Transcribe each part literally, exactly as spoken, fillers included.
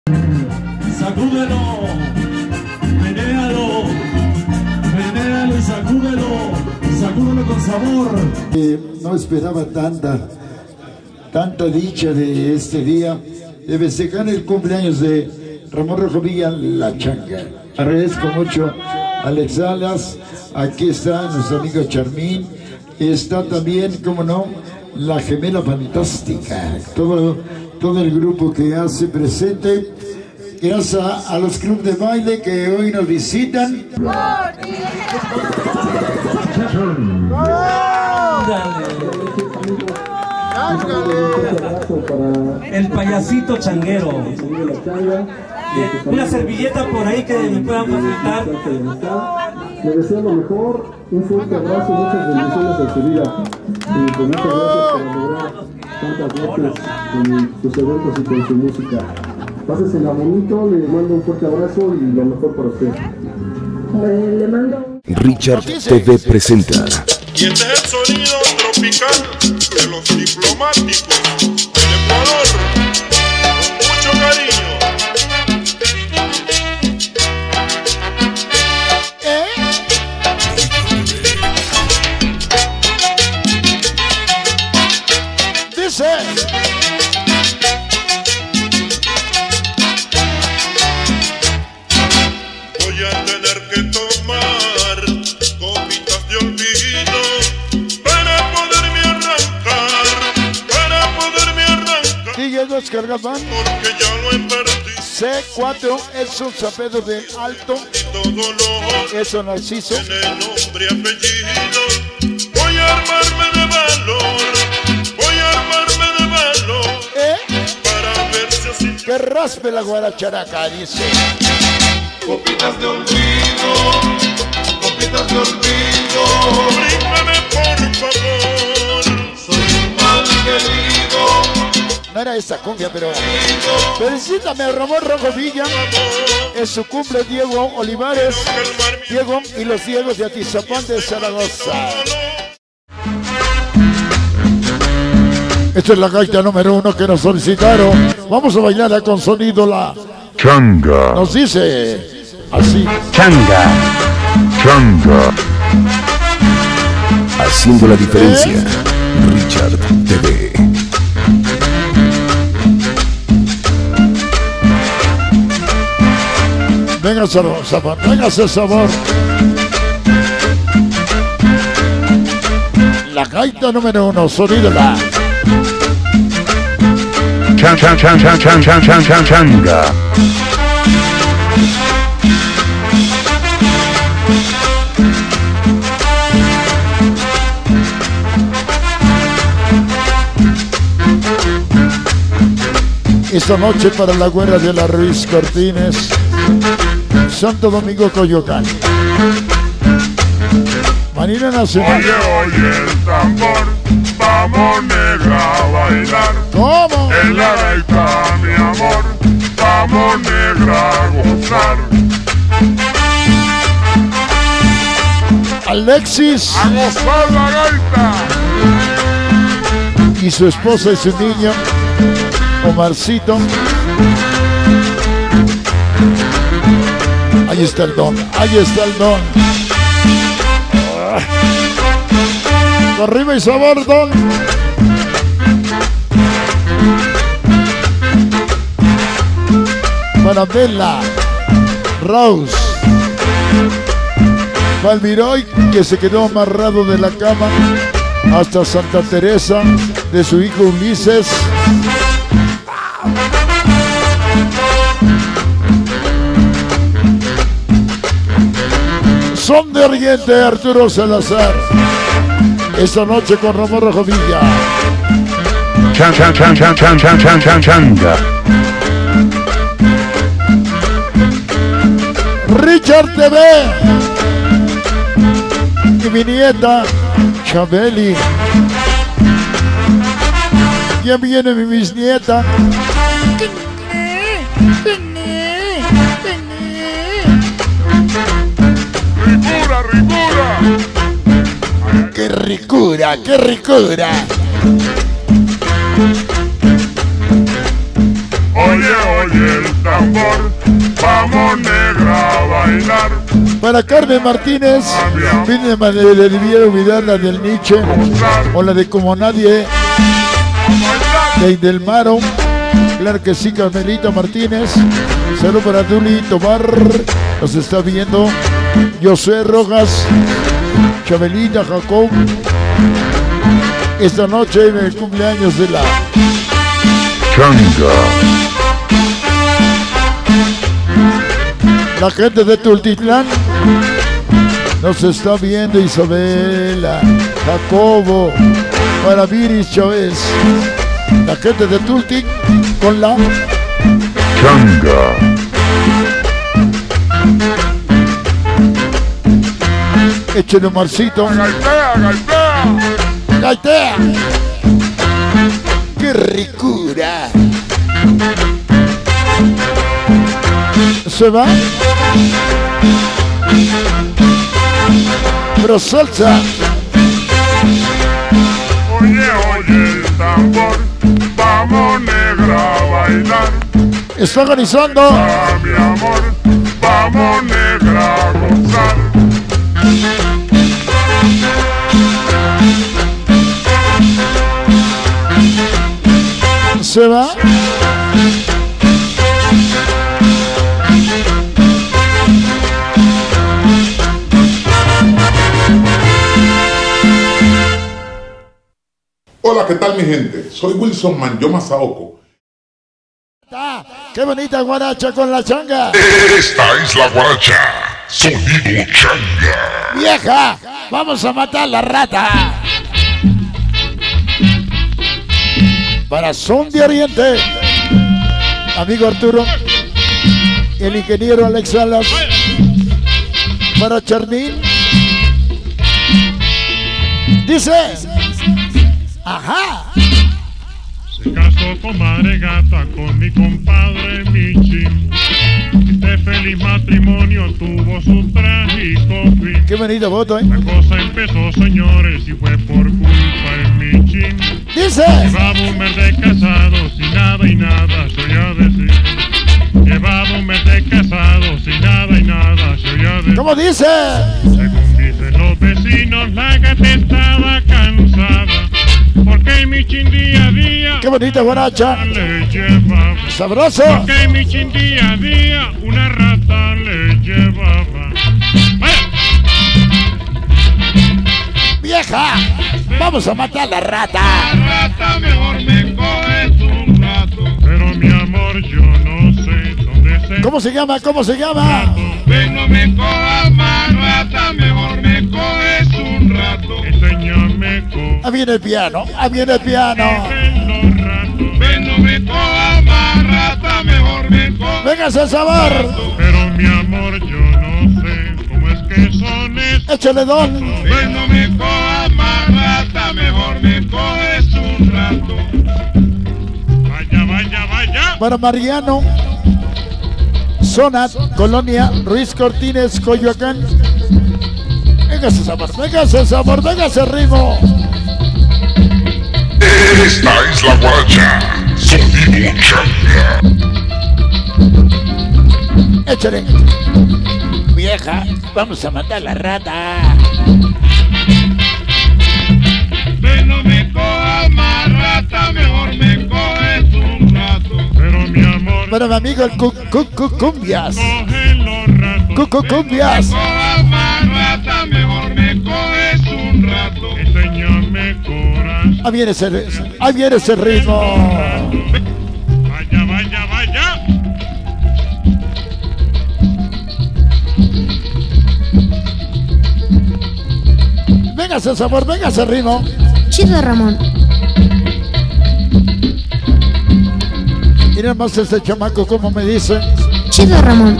Sacúdelo, menéalo, menéalo y sacúdelo, sacúdelo con sabor. Eh, no esperaba tanta, tanta dicha de este día, de festejar el cumpleaños de Ramón Rojo Villa, La Changa. Agradezco mucho a Alex Salas, aquí está nuestro amigo Charmín, está también, como no, la Gemela Fantástica, todo, todo el grupo que hace presente. Gracias a, a los clubes de baile que hoy nos visitan. El payasito changuero. Una servilleta por ahí que me puedan facilitar. Le deseo lo mejor, un fuerte abrazo, muchas bendiciones en su vida. Y pues muchas gracias por lograr tantas noches en sus eventos y con su música. Pásesela bonito, le mando un fuerte abrazo y lo mejor para usted. Le, le mando... Richard T V presenta. Y este es el sonido tropical de los diplomáticos del Ecuador. Con mucho cariño. Dice. Voy a tener que tomar copitas de olvido para poderme arrancar, para poderme arrancar. Sigue descargaban. Porque ya lo he perdido. C cuatro es un zapedo del alto. Todo lo Eso Narciso. tiene nombre y apellido. Voy a armarme de valor, voy a armarme de valor. ¿Eh? Para ver si así Que raspe la guaracharaca, dice. copitas de olvido, copitas de olvido. Bríndame por favor, soy un mal querido. No era esa cumbia, pero... Felicítame a Ramón Rojo Villa. Es su cumple, Diego Olivares. Diego y los Diegos de Atizapán de Zaragoza. Esta es la gaita número uno que nos solicitaron. Vamos a bailarla con sonido la... Changa. Nos dice así. Changa. Changa. Haciendo la diferencia. ¿Eh? Richard T V. Venga, sabor, venga ese sabor. La gaita número uno, sonido la... Chan, chan, chan, chan, chan, chan, chan, chan, changa. Esta noche para la güera de la Ruiz Cortines, Santo Domingo, Coyoacán. Marina Nacional. Oye, oye el tambor, vamos negra a bailar. ¿Cómo? En la gaita, mi amor, vamos negra a gozar. Alexis A gozar la gaita. y su esposa y su niño, Omarcito. Ahí está el don, ahí está el don. Ah. Arriba y sabor, don. Para Bella, Rose, Palmiroy, que se quedó amarrado de la cama, hasta Santa Teresa, de su hijo Ulises. Son de Oriente, Arturo Salazar. Esta noche con Ramón Rojo Villa. Chan, chan, chan, chan, chan, chan, chan, chan, changa. Richard T V. Y mi nieta, Chabeli. Ya viene mi bisnieta. Ricura, ricura. ¡Qué ricura, qué ricura! Oye, oye el tambor. tambor, vamos negra a bailar. Para Carmen Martínez, pide de debiera olvidar la del Nietzsche o la de Como Nadie de Indelmaro. Claro que sí, Carmelita Martínez. Saludos para Duli Tobar, nos está viendo. Josué Rojas, Chabelita Jacob. Esta noche en el cumpleaños de la Changa. La gente de Tultitlán nos está viendo. Isabela, Jacobo, para Viris Chávez. La gente de Tultic con la Changa. Échale un marcito. Galpea, galpea. ¡Gaitea! ¡Qué ricura! ¿Se va? Pero salsa. Oye, oye el tambor, vamos negra a bailar. Está organizando. Ah, mi amor, vamos negra a gozar. Se va. Hola, ¿qué tal mi gente? Soy Wilson Manjoma Saoko. ¡Qué bonita guaracha con la changa! Esta es la guaracha. Sonido Changa. ¡Vieja! ¡Vamos a matar la rata! Para Son de Oriente, amigo Arturo, el ingeniero Alex Salas. Para Charmín, dice, ajá. Se casó con Maregata con mi compadre Michi. Este feliz matrimonio tuvo su trágico fin. Qué bonito voto, ¿eh? La cosa empezó, señores, y fue por culpa de Michi. Dice, Llevaba un mes de casados y nada y nada se oía decir. Llevaba un mes de casados y nada y nada se oía decir. ¿cómo dice? Según dicen los vecinos, la gata estaba cansada, porque mi chin día a día Qué bonita guaracha. le llevaba. Sabroso. Porque mi chin día a día una rata le llevaba. ¡Vaya! Vieja, vamos a matar la rata. La rata mejor me coges un rato. Pero mi amor, yo no sé dónde se... ¿Cómo se llama? ¿Cómo se llama? Ven, no me cojas más rata, mejor me coges un rato. Enséñame cómo. Ahí viene el piano, ahí viene el piano. Ven, no me cojas más rata, mejor me coges. Véngase el sabor. Pero mi amor, yo no sé cómo es que son estos. Échale don. Ven, no me cojas más rata, mejor me coges un rato. Vaya, vaya, vaya. Para Mariano, Zona, Colonia, Ruiz Cortines, Coyoacán. Véngase sabor, véngase sabor, véngase ritmo. Esta es la guaracha. Sonido Changa. Échale. Vieja, vamos a matar la rata. Ven, no me cojas más rata, mejor me coges un rato. Pero mi amor, Para mi amigo el cu cu cu Cumbias. cogen los ratos. Cucu Cumbias. No me cojas más rata, mejor me coges un rato. Enséñame corazón. Ahí viene ese, ahí viene ese ritmo. Vaya, vaya, vaya. Véngase sabor, véngase ritmo. Chido Ramón. Miren más este chamaco como me dice. Chido Ramón.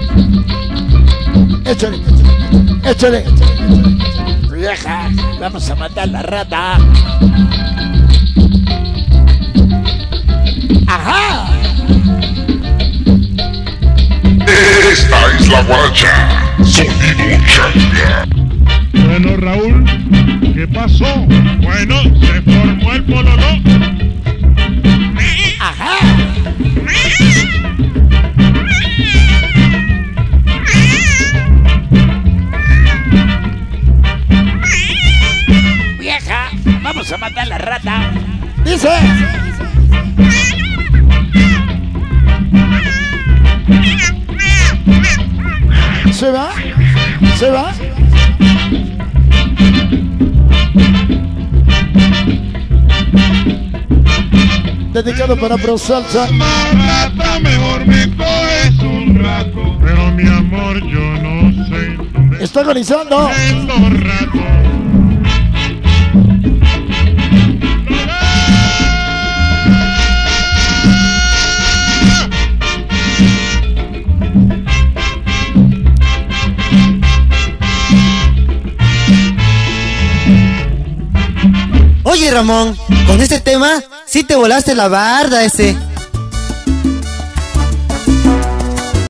Échale, échale. Vieja, vamos a matar la rata. Ajá. Esta es la guaracha. Sonido Changa. Bueno, Raúl, ¿qué pasó? Bueno, se formó el pololó. Ajá. Dice. Se va, se va. Dedicado para Pro Salsa. Mejor me coges un rato. Pero mi amor, yo no sé dónde está organizando. estos ratos. Oye Ramón, con este tema sí te volaste la barda ese.